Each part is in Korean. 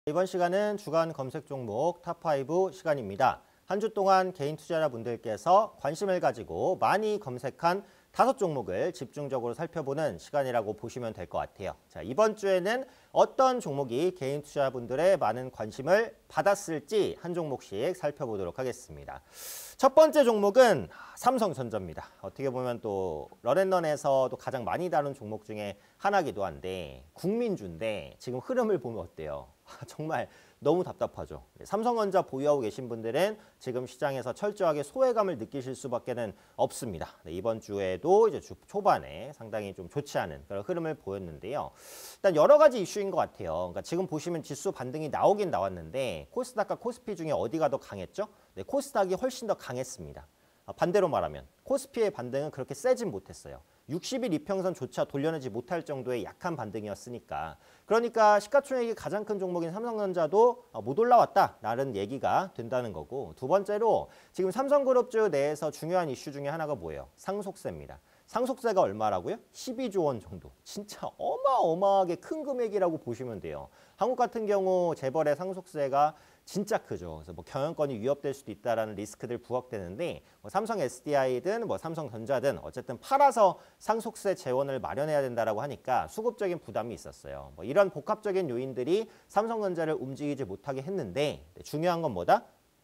이번 시간은 주간 검색 종목 탑5 시간입니다. 한 주 동안 개인 투자자분들께서 관심을 가지고 많이 검색한 5종목을 집중적으로 살펴보는 시간이라고 보시면 될 것 같아요. 자, 이번 주에는 어떤 종목이 개인 투자자분들의 많은 관심을 받았을지 한 종목씩 살펴보도록 하겠습니다. 첫 번째 종목은 삼성전자입니다. 어떻게 보면 또 런앤런에서도 가장 많이 다룬 종목 중에 하나기도 한데 국민주인데 지금 흐름을 보면 어때요? 정말 너무 답답하죠. 삼성전자 보유하고 계신 분들은 지금 시장에서 철저하게 소외감을 느끼실 수밖에 없습니다. 이번 주에도 이제 주 초반에 상당히 좀 좋지 않은 그런 흐름을 보였는데요. 일단 여러 가지 이슈인 것 같아요. 그러니까 지금 보시면 지수 반등이 나오긴 나왔는데 코스닥과 코스피 중에 어디가 더 강했죠? 네, 코스닥이 훨씬 더 강했습니다. 반대로 말하면 코스피의 반등은 그렇게 세진 못했어요. 60일 이평선조차 돌려내지 못할 정도의 약한 반등이었으니까. 그러니까 시가총액이 가장 큰 종목인 삼성전자도 못 올라왔다라는 얘기가 된다는 거고, 두 번째로 지금 삼성그룹주 내에서 중요한 이슈 중에 하나가 뭐예요? 상속세입니다. 상속세가 얼마라고요? 12조 원 정도. 진짜 어마어마하게 큰 금액이라고 보시면 돼요. 한국 같은 경우 재벌의 상속세가 진짜 크죠. 그래서 뭐 경영권이 위협될 수도 있다라는 리스크들 부각되는데 뭐 삼성 SDI든 뭐 삼성전자든 어쨌든 팔아서 상속세 재원을 마련해야 된다라고 하니까 수급적인 부담이 있었어요. 뭐 이런 복합적인 요인들이 삼성전자를 움직이지 못하게 했는데 중요한 건 뭐다?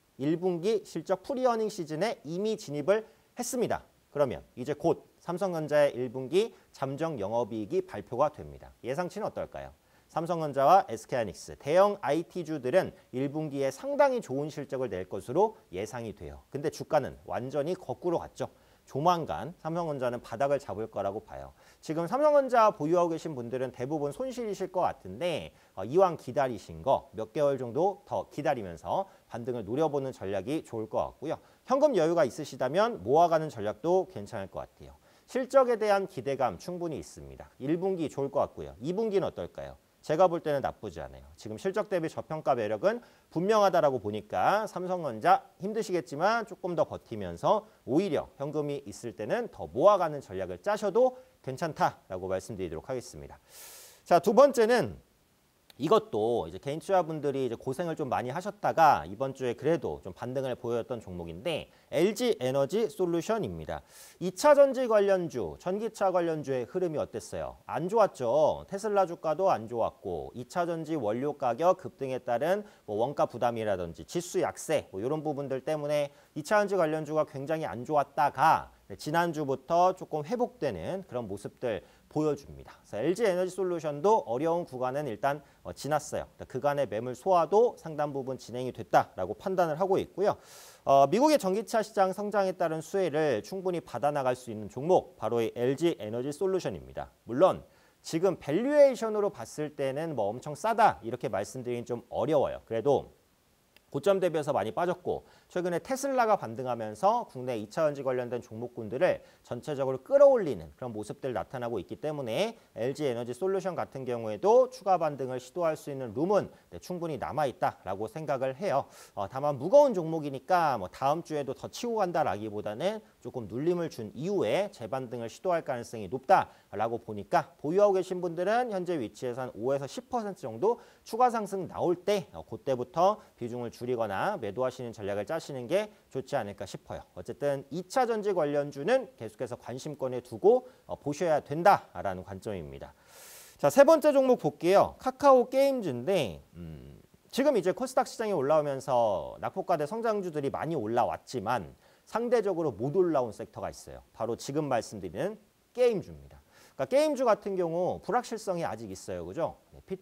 1분기 실적 프리어닝 시즌에 이미 진입을 했습니다. 그러면 이제 곧 삼성전자의 1분기 잠정 영업이익이 발표가 됩니다. 예상치는 어떨까요? 삼성전자와 SK하이닉스, 대형 IT주들은 1분기에 상당히 좋은 실적을 낼 것으로 예상이 돼요. 근데 주가는 완전히 거꾸로 갔죠. 조만간 삼성전자는 바닥을 잡을 거라고 봐요. 지금 삼성전자 보유하고 계신 분들은 대부분 손실이실 것 같은데 이왕 기다리신 거 몇 개월 정도 더 기다리면서 반등을 노려보는 전략이 좋을 것 같고요. 현금 여유가 있으시다면 모아가는 전략도 괜찮을 것 같아요. 실적에 대한 기대감 충분히 있습니다. 1분기 좋을 것 같고요. 2분기는 어떨까요? 제가 볼 때는 나쁘지 않아요. 지금 실적 대비 저평가 매력은 분명하다라고 보니까 삼성전자 힘드시겠지만 조금 더 버티면서 오히려 현금이 있을 때는 더 모아가는 전략을 짜셔도 괜찮다라고 말씀드리도록 하겠습니다. 자, 두 번째는 이것도 이제 개인 투자분들이 이제 고생을 좀 많이 하셨다가 이번 주에 그래도 좀 반등을 보였던 종목인데 LG 에너지 솔루션입니다. 2차 전지 관련주, 전기차 관련주의 흐름이 어땠어요? 안 좋았죠. 테슬라 주가도 안 좋았고 2차 전지 원료 가격 급등에 따른 뭐 원가 부담이라든지 지수 약세 뭐 이런 부분들 때문에 2차 전지 관련주가 굉장히 안 좋았다가 지난주부터 조금 회복되는 그런 모습들 보여줍니다. 그래서 LG 에너지 솔루션도 어려운 구간은 일단 지났어요. 그간의 매물 소화도 상당 부분 진행이 됐다라고 판단을 하고 있고요. 미국의 전기차 시장 성장에 따른 수혜를 충분히 받아나갈 수 있는 종목, 바로 이 LG 에너지 솔루션입니다. 물론 지금 밸류에이션으로 봤을 때는 뭐 엄청 싸다 이렇게 말씀드리긴 좀 어려워요. 그래도 고점 대비해서 많이 빠졌고 최근에 테슬라가 반등하면서 국내 2차 전지 관련된 종목군들을 전체적으로 끌어올리는 그런 모습들 나타나고 있기 때문에 LG 에너지 솔루션 같은 경우에도 추가 반등을 시도할 수 있는 룸은 충분히 남아있다라고 생각을 해요. 다만 무거운 종목이니까 뭐 다음 주에도 더 치고 간다라기보다는 조금 눌림을 준 이후에 재반등을 시도할 가능성이 높다라고 보니까 보유하고 계신 분들은 현재 위치에서 한 5에서 10% 정도 추가 상승 나올 때 그때부터 비중을 줄이거나 매도하시는 전략을 짜시는 게 좋지 않을까 싶어요. 어쨌든 2차 전지 관련주는 계속해서 관심권에 두고 보셔야 된다라는 관점입니다. 자, 세 번째 종목 볼게요. 카카오 게임즈인데 지금 이제 코스닥 시장에 올라오면서 낙폭과대 성장주들이 많이 올라왔지만 상대적으로 못 올라온 섹터가 있어요. 바로 지금 말씀드리는 게임주입니다. 그러니까 게임주 같은 경우 불확실성이 아직 있어요. 그죠?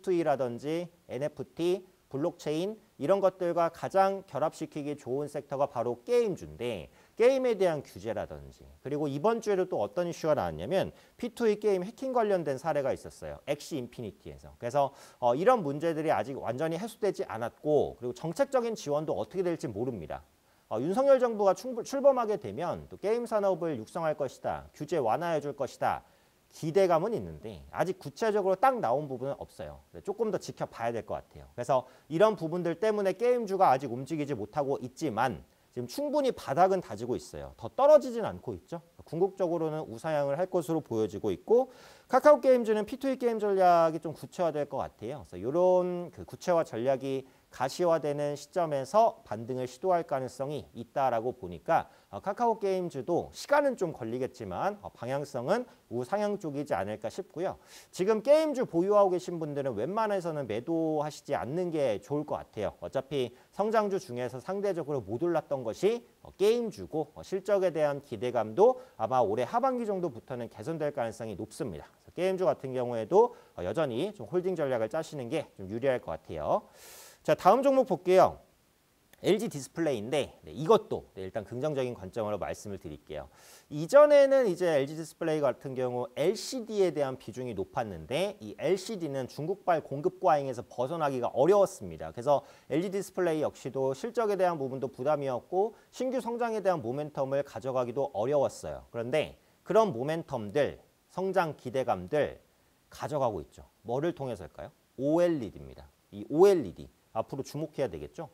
P2E라든지 NFT, 블록체인 이런 것들과 가장 결합시키기 좋은 섹터가 바로 게임주인데 게임에 대한 규제라든지 그리고 이번 주에도 또 어떤 이슈가 나왔냐면 P2E 게임 해킹 관련된 사례가 있었어요. 엑시 인피니티에서. 그래서 이런 문제들이 아직 완전히 해소되지 않았고 그리고 정책적인 지원도 어떻게 될지 모릅니다. 윤석열 정부가 출범하게 되면 또 게임 산업을 육성할 것이다. 규제 완화해 줄 것이다. 기대감은 있는데 아직 구체적으로 딱 나온 부분은 없어요. 조금 더 지켜봐야 될 것 같아요. 그래서 이런 부분들 때문에 게임주가 아직 움직이지 못하고 있지만 지금 충분히 바닥은 다지고 있어요. 더 떨어지진 않고 있죠. 궁극적으로는 우상향을 할 것으로 보여지고 있고 카카오 게임즈는 P2E 게임 전략이 좀 구체화될 것 같아요. 그래서 이런 그 구체화 전략이 가시화되는 시점에서 반등을 시도할 가능성이 있다라고 보니까 카카오 게임즈도 시간은 좀 걸리겠지만 방향성은 우상향 쪽이지 않을까 싶고요. 지금 게임주 보유하고 계신 분들은 웬만해서는 매도하시지 않는 게 좋을 것 같아요. 어차피 성장주 중에서 상대적으로 못 올랐던 것이 게임주고 실적에 대한 기대감도 아마 올해 하반기 정도부터는 개선될 가능성이 높습니다. 그래서 게임주 같은 경우에도 여전히 좀 홀딩 전략을 짜시는 게 좀 유리할 것 같아요. 자, 다음 종목 볼게요. LG 디스플레이인데 이것도 일단 긍정적인 관점으로 말씀을 드릴게요. 이전에는 이제 LG 디스플레이 같은 경우 LCD에 대한 비중이 높았는데 이 LCD는 중국발 공급 과잉에서 벗어나기가 어려웠습니다. 그래서 LG 디스플레이 역시도 실적에 대한 부분도 부담이었고 신규 성장에 대한 모멘텀을 가져가기도 어려웠어요. 그런데 그런 모멘텀들, 성장 기대감들 가져가고 있죠. 뭐를 통해서일까요? OLED입니다. 이 OLED. 앞으로 주목해야 되겠죠.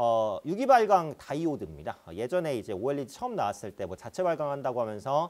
유기발광 다이오드입니다. 예전에 이제 OLED 처음 나왔을 때 뭐 자체 발광한다고 하면서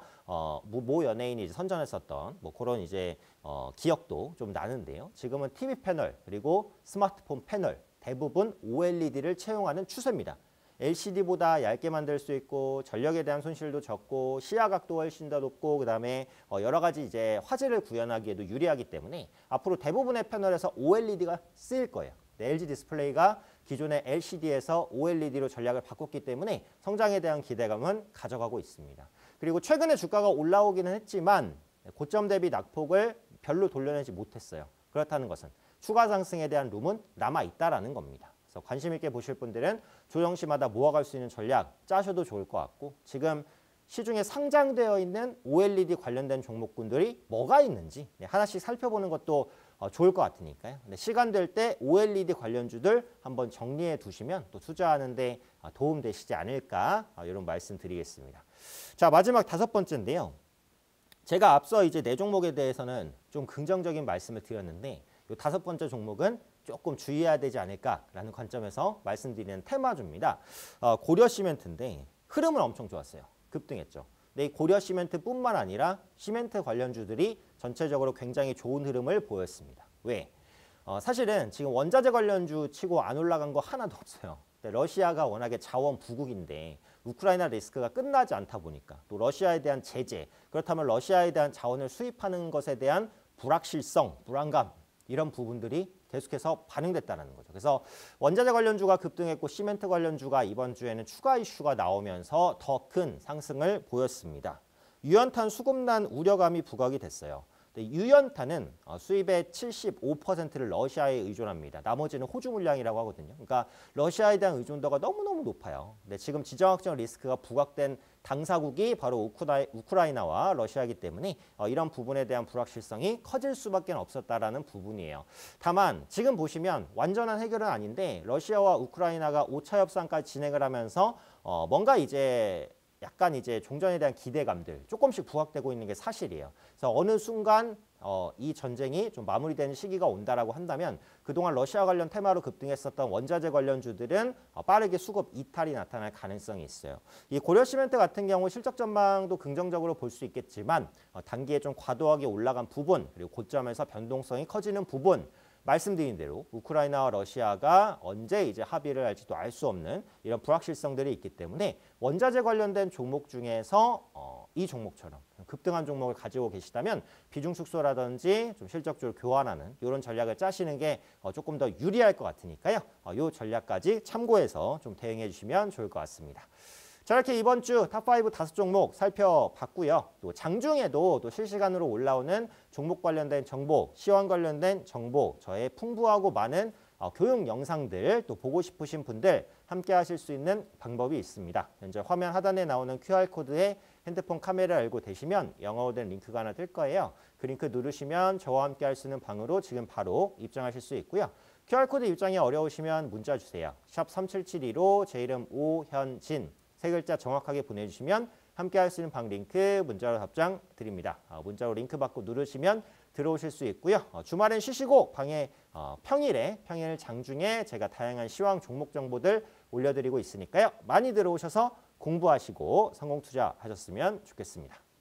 모 연예인이 이제 선전했었던 뭐 그런 이제 기억도 좀 나는데요. 지금은 TV 패널 그리고 스마트폰 패널 대부분 OLED를 채용하는 추세입니다. LCD보다 얇게 만들 수 있고 전력에 대한 손실도 적고 시야각도 훨씬 더 높고 그다음에 여러 가지 이제 화질을 구현하기에도 유리하기 때문에 앞으로 대부분의 패널에서 OLED가 쓰일 거예요. LG 디스플레이가 기존의 LCD에서 OLED로 전략을 바꿨기 때문에 성장에 대한 기대감은 가져가고 있습니다. 그리고 최근에 주가가 올라오기는 했지만 고점 대비 낙폭을 별로 돌려내지 못했어요. 그렇다는 것은 추가 상승에 대한 룸은 남아있다라는 겁니다. 그래서 관심 있게 보실 분들은 조정시마다 모아갈 수 있는 전략 짜셔도 좋을 것 같고 지금 시중에 상장되어 있는 OLED 관련된 종목군들이 뭐가 있는지 하나씩 살펴보는 것도 좋을 것 같으니까요. 근데 시간 될 때 OLED 관련주들 한번 정리해 두시면 또 투자하는 데 도움되시지 않을까 이런 말씀 드리겠습니다. 자, 마지막 5번째인데요. 제가 앞서 이제 4종목에 대해서는 좀 긍정적인 말씀을 드렸는데 이 5번째 종목은 조금 주의해야 되지 않을까라는 관점에서 말씀드리는 테마주입니다. 고려시멘트인데 흐름은 엄청 좋았어요. 급등했죠. 근데 이 고려시멘트뿐만 아니라 시멘트 관련주들이 전체적으로 굉장히 좋은 흐름을 보였습니다. 왜? 사실은 지금 원자재 관련주 치고 안 올라간 거 하나도 없어요. 러시아가 워낙에 자원 부국인데 우크라이나 리스크가 끝나지 않다 보니까 또 러시아에 대한 제재, 그렇다면 러시아에 대한 자원을 수입하는 것에 대한 불확실성, 불안감 이런 부분들이 계속해서 반영됐다는 거죠. 그래서 원자재 관련주가 급등했고 시멘트 관련주가 이번 주에는 추가 이슈가 나오면서 더 큰 상승을 보였습니다. 유연탄 수급난 우려감이 부각이 됐어요. 유연탄은 수입의 75%를 러시아에 의존합니다. 나머지는 호주 물량이라고 하거든요. 그러니까 러시아에 대한 의존도가 너무너무 높아요. 근데 지금 지정학적 리스크가 부각된 당사국이 바로 우크라이나와 러시아이기 때문에 이런 부분에 대한 불확실성이 커질 수밖에 없었다라는 부분이에요. 다만 지금 보시면 완전한 해결은 아닌데 러시아와 우크라이나가 5차 협상까지 진행을 하면서 뭔가 이제 약간 이제 종전에 대한 기대감들 조금씩 부각되고 있는 게 사실이에요. 그래서 어느 순간 이 전쟁이 좀 마무리되는 시기가 온다라고 한다면 그동안 러시아 관련 테마로 급등했었던 원자재 관련주들은 빠르게 수급 이탈이 나타날 가능성이 있어요. 이 고려시멘트 같은 경우 실적 전망도 긍정적으로 볼 수 있겠지만 단기에 좀 과도하게 올라간 부분 그리고 고점에서 변동성이 커지는 부분 말씀드린 대로 우크라이나와 러시아가 언제 이제 합의를 할지도 알 수 없는 이런 불확실성들이 있기 때문에 원자재 관련된 종목 중에서 이 종목처럼 급등한 종목을 가지고 계시다면 비중 축소라든지 좀 실적적으로 교환하는 이런 전략을 짜시는 게 조금 더 유리할 것 같으니까요. 이 전략까지 참고해서 좀 대응해 주시면 좋을 것 같습니다. 자, 이렇게 이번 주 탑5 5종목 살펴봤고요. 또 장중에도 또 실시간으로 올라오는 종목 관련된 정보, 시황 관련된 정보, 저의 풍부하고 많은 교육 영상들 또 보고 싶으신 분들 함께 하실 수 있는 방법이 있습니다. 현재 화면 하단에 나오는 QR코드에 핸드폰 카메라를 열고 계시면 영어로 된 링크가 하나 뜰 거예요. 그 링크 누르시면 저와 함께 할 수 있는 방으로 지금 바로 입장하실 수 있고요. QR코드 입장이 어려우시면 문자 주세요. 샵 3772로 제 이름 오현진 3글자 정확하게 보내주시면 함께 할 수 있는 방 링크 문자로 답장 드립니다. 문자로 링크 받고 누르시면 들어오실 수 있고요. 주말엔 쉬시고 방에 평일 장중에 제가 다양한 시황 종목 정보들 올려드리고 있으니까요. 많이 들어오셔서 공부하시고 성공 투자하셨으면 좋겠습니다.